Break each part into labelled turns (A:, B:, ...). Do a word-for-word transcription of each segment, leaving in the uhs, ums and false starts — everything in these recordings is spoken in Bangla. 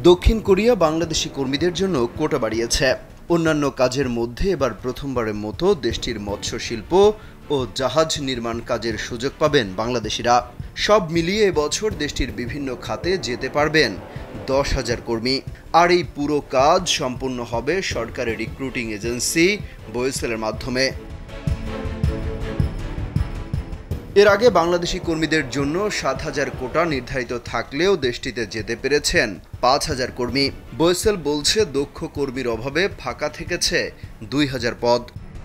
A: দক্ষিণ কোরিয়া বাংলাদেশি কর্মীদের জন্য কোটা বাড়িয়েছে। অন্যান্য কাজের মধ্যে এবার প্রথমবারের মতো দেশটির মৎস্য শিল্প ও জাহাজ নির্মাণ কাজের সুযোগ পাবেন বাংলাদেশিরা। সব মিলিয়ে এবছর দেশটির বিভিন্ন খাতে যেতে পারবেন দশ হাজার কর্মী। আর এই পুরো কাজ সম্পূর্ণ হবে সরকারের রিক্রুটিং এজেন্সি বয়েসেলের মাধ্যমে। এর আগে বাংলাদেশি কর্মীদের জন্য সাত হাজার কোটা নির্ধারিত থাকলেও দেশটিতে যেতে পেরেছেন পাঁচ হাজার কর্মী। বয়েসেল বলছে, দক্ষ কর্মীর অভাবে ফাঁকা থেকেছে দুই হাজার পদ।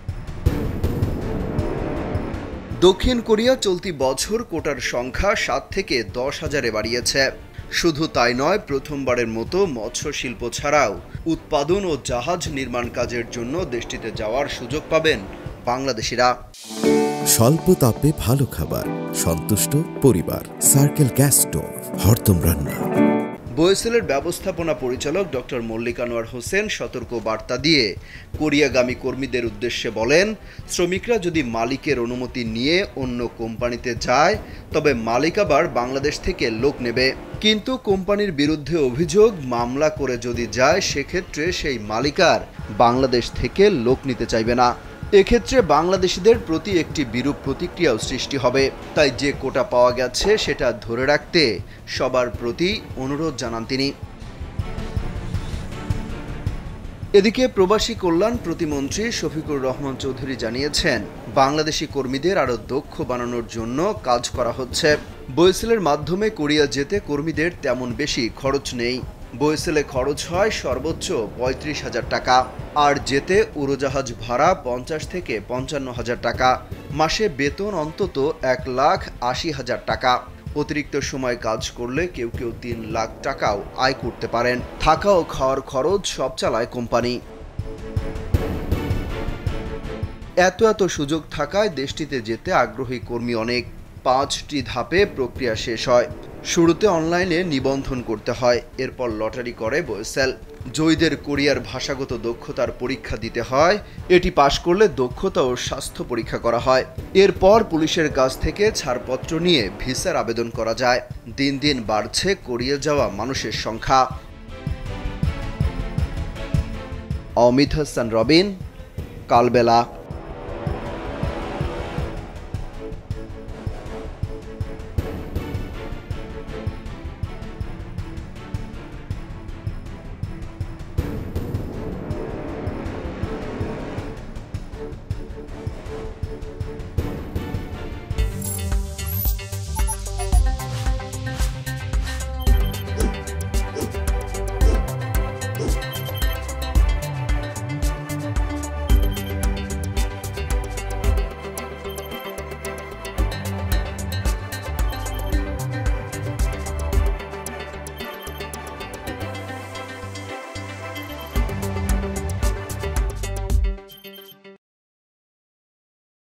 A: দক্ষিণ কোরিয়া চলতি বছর কোটার সংখ্যা সাত থেকে দশ হাজারে বাড়িয়েছে। শুধু তাই নয়, প্রথমবারের মতো মৎস্য শিল্প ছাড়াও উৎপাদন ও জাহাজ নির্মাণ কাজের জন্য দেশটিতে যাওয়ার সুযোগ পাবেন বাংলাদেশিরা।
B: স্বল্প তাপে ভালো খাবার, সন্তুষ্ট পরিবার। সার্কেল গ্যাস স্টোভ, হরদম রান্না।
A: বয়েসেলের ব্যবস্থাপনা পরিচালক ডক্টর মল্লিক আনোয়ার হোসেন সতর্ক বার্তা দিয়ে কোরিয়াগামী কর্মীদের উদ্দেশ্যে বলেন, শ্রমিকরা যদি মালিকের অনুমতি নিয়ে অন্য কোম্পানিতে যায় তবে মালিক আবার বাংলাদেশ থেকে লোক নেবে। কিন্তু কোম্পানির বিরুদ্ধে অভিযোগ মামলা করে যদি যায় সেক্ষেত্রে সেই মালিক আর বাংলাদেশ থেকে লোক নিতে চাইবে না। এক্ষেত্রে বাংলাদেশিদের প্রতি একটি বিরূপ প্রতিক্রিয়াও সৃষ্টি হবে। তাই যে কোটা পাওয়া গেছে সেটা ধরে রাখতে সবার প্রতি অনুরোধ জানান তিনি। এদিকে প্রবাসী কল্যাণ প্রতিমন্ত্রী শফিকুর রহমান চৌধুরী জানিয়েছেন, বাংলাদেশি কর্মীদের আরও দক্ষ বানানোর জন্য কাজ করা হচ্ছে। বয়েসেলের মাধ্যমে কোরিয়া যেতে কর্মীদের তেমন বেশি খরচ নেই। বয়েসেলে খরচ হয় সর্বোচ্চ পঁয়ত্রিশ হাজার টাকা, আর যেতে উড়োজাহাজ ভাড়া পঞ্চাশ থেকে পঞ্চান্ন হাজার টাকা। মাসে বেতন অন্তত এক লাখ আশি হাজার টাকা। অতিরিক্ত সময় কাজ করলে কেউ কেউ তিন লাখ টাকাও আয় করতে পারেন। থাকা ও খাওয়ার খরচ সব চালায় কোম্পানি। এত এত সুযোগ থাকায় দেশটিতে যেতে আগ্রহী কর্মী অনেক। পাঁচটি ধাপে প্রক্রিয়া শেষ হয়। শুরুতে অনলাইনে নিবন্ধন করতে হয়, এরপর লটারি করে বয়েসেল। জয়ীদের কোরিয়ার ভাষাগত দক্ষতার পরীক্ষা দিতে হয়। এটি পাশ করলে দক্ষতা ও স্বাস্থ্য পরীক্ষা করা হয়। এরপর পুলিশের কাছ থেকে ছাড়পত্র নিয়ে ভিসার আবেদন করা যায়। দিন দিন বাড়ছে কোরিয়া যাওয়া মানুষের সংখ্যা। অমিত হাসান রবিন, কালবেলা।